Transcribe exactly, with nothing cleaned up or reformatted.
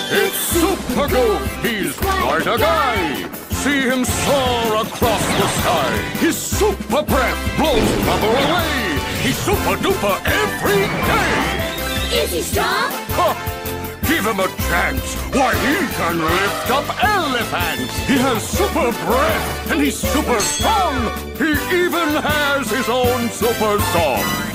It's Super Goof! He's quite a guy! See him soar across the sky! His super breath blows trouble away! He's super duper every day! Is he strong? Ha! Give him a chance! Why, he can lift up elephants! He has super breath, and he's super strong! He even has his own super song!